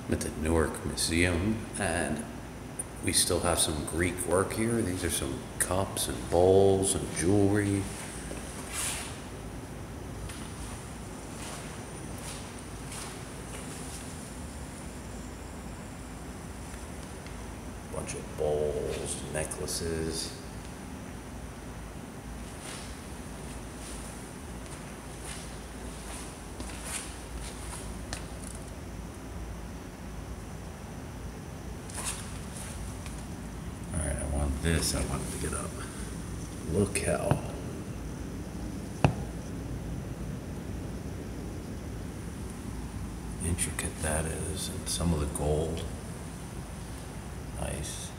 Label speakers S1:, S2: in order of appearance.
S1: I'm at the Newark Museum, and we still have some Greek work here. These are some cups and bowls and jewelry. Bunch of bowls, necklaces. All right, I want this. I wanted to get up. Look how intricate that is, and some of the gold. Nice.